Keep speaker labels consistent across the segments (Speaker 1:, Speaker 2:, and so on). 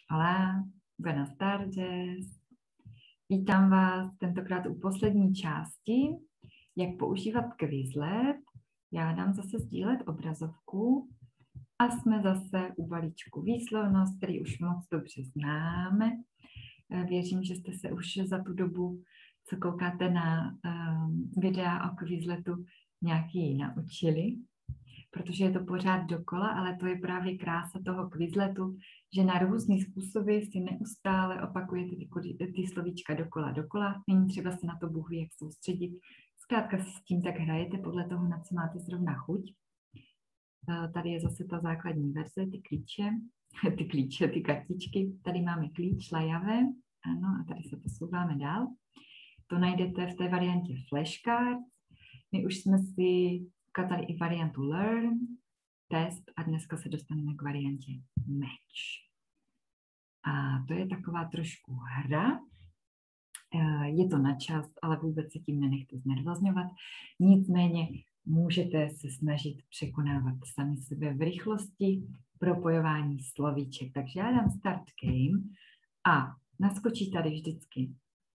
Speaker 1: Hola, buenas tardes. Vítám vás tentokrát u poslední části, jak používat Quizlet. Já dám zase sdílet obrazovku a jsme zase u balíčku výslovnost, který už moc dobře známe. Věřím, že jste se už za tu dobu, co koukáte na videa o Quizletu, nějaký naučili, protože je to pořád dokola, ale to je právě krása toho Quizletu, že na různý způsoby si neustále opakujete ty slovíčka dokola. Není třeba se na to Bůh ví, jak soustředit. Zkrátka si s tím tak hrajete podle toho, na co máte zrovna chuť. Tady je zase ta základní verze, ty kartičky. Tady máme klíč, lajavé, ano, a tady se posouváme dál. To najdete v té variantě flashcards. My už jsme si ukázali i variantu learn, test a dneska se dostaneme k variantě match. A to je taková trošku hra. Je to na čas, ale vůbec se tím nenechte znervozňovat. Nicméně můžete se snažit překonávat sami sebe v rychlosti propojování slovíček. Takže já dám start game a naskočí tady vždycky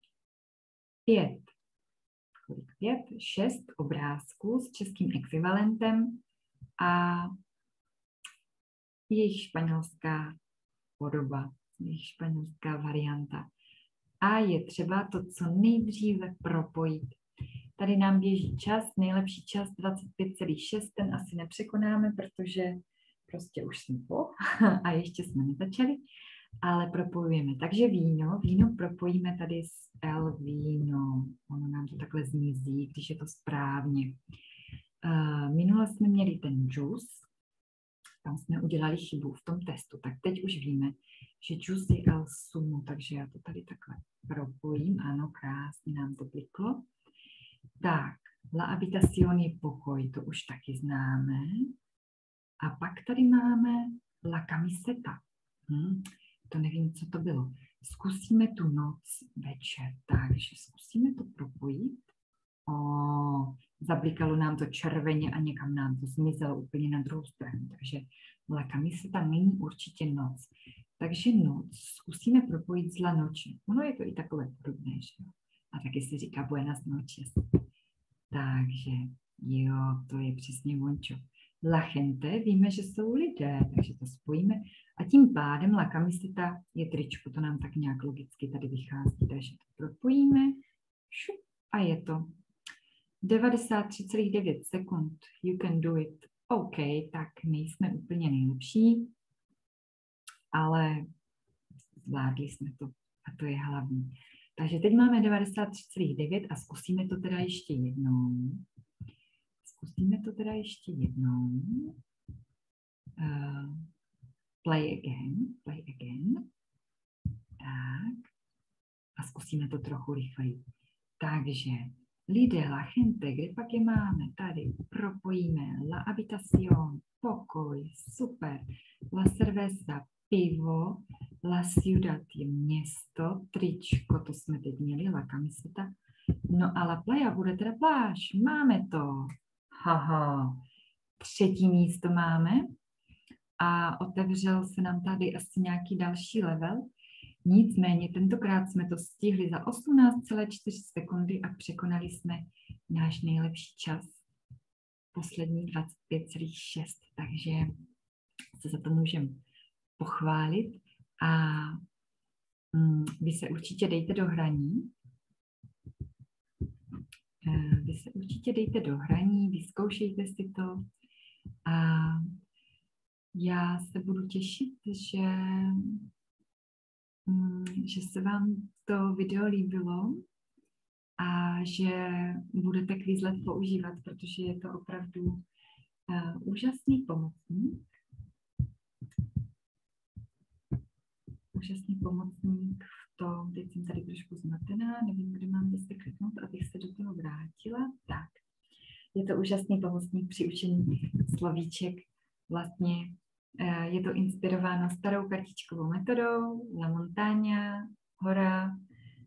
Speaker 1: 6 obrázků s českým ekvivalentem a jejich španělská podoba, jejich španělská varianta. A je třeba to co nejdříve propojit. Tady nám běží čas, nejlepší čas 25,6, ten asi nepřekonáme, protože prostě už jsme po a ještě jsme nezačali, ale propojujeme. Takže víno propojíme tady s el víno. Ono nám to takhle zmizí, když je to správně. Minule jsme měli ten juice, tam jsme udělali chybu v tom testu, tak teď už víme, že juice je el sumo, takže já to tady takhle propojím, ano, krásně nám to kliklo. Tak, la habitación je pokoj, to už taky známe. A pak tady máme la camiseta. To nevím, co to bylo. Zkusíme tu noc večer, takže zkusíme to propojit. Zablikalo nám to červeně a někam nám to zmizelo úplně na druhou stranu, takže la camiseta není určitě noc. Takže noc zkusíme propojit s la noche. Ono je to i takové podobné, že jo? A taky si říká buenas noches. Takže jo, to je přesně vončo. La gente, víme, že jsou lidé, takže to spojíme. A tím pádem la camiseta je tričko, to nám tak nějak logicky tady vychází, takže to propojíme. Šup, a je to 93,9 sekund. You can do it. OK, tak nejsme úplně nejlepší, ale zvládli jsme to a to je hlavní. Takže teď máme 93,9 a zkusíme to teda ještě jednou. Play again. Tak. A zkusíme to trochu rychleji. Takže lidé, la gente, kde pak je máme? Tady propojíme la habitación, pokoj, super. La cerveza, pivo, la ciudad je město, tričko, to jsme teď měli, la camiseta. No a la playa bude teda pláž, máme to. Haha, 3. místo máme a otevřel se nám tady asi nějaký další level. Nicméně tentokrát jsme to stihli za 18,4 sekundy a překonali jsme náš nejlepší čas, poslední 25,6, takže se za to můžeme pochválit a vy se určitě dejte do hraní. Vyzkoušejte si to a já se budu těšit, že se vám to video líbilo a že budete Quizlet používat, protože je to opravdu úžasný pomocník. V tom, teď jsem tady trošku zmatená, nevím, kde mám zase kliknout, abych se do toho vrátila. Tak, je to úžasný pomocník při učení slovíček. Vlastně je to inspirováno starou kartičkovou metodou, La Montaña, hora,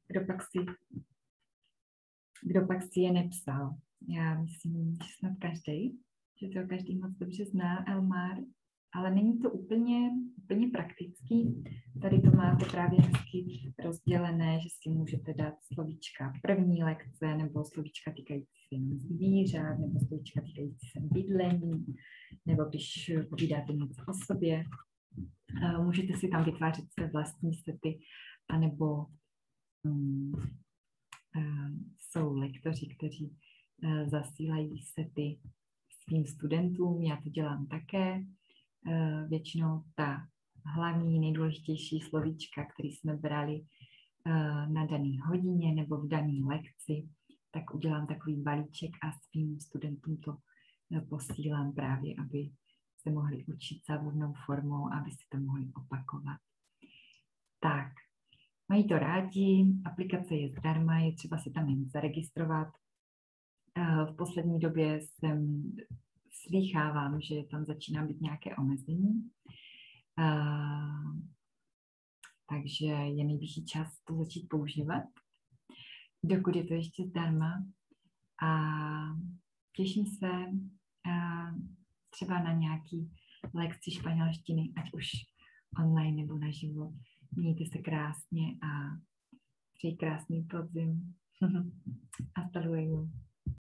Speaker 1: kdo pak si je nepsal. Já myslím, že snad každý, že to každý moc dobře zná, El Mar. ale není to úplně praktický. Tady to máte právě hezky rozdělené, že si můžete dát slovíčka první lekce, nebo slovíčka týkající se jenom zvířat, nebo slovíčka týkající se bydlení, nebo když povídáte něco o sobě. Můžete si tam vytvářet své vlastní sety, anebo jsou lektoři, kteří zasílají sety svým studentům. Já to dělám také. Většinou ta hlavní, nejdůležitější slovíčka, které jsme brali na dané hodině nebo v dané lekci, tak udělám takový balíček a svým studentům to posílám právě, aby se mohli učit závodnou formou, aby si to mohli opakovat. Tak, mají to rádi, aplikace je zdarma, je třeba se tam jen zaregistrovat. V poslední době slýchávám, že tam začíná být nějaké omezení, takže je nejvyšší čas to začít používat, dokud je to ještě zdarma. A těším se třeba na nějaký lekci španělštiny, ať už online nebo naživo. Mějte se krásně a přeji krásný podzim. Hasta luego.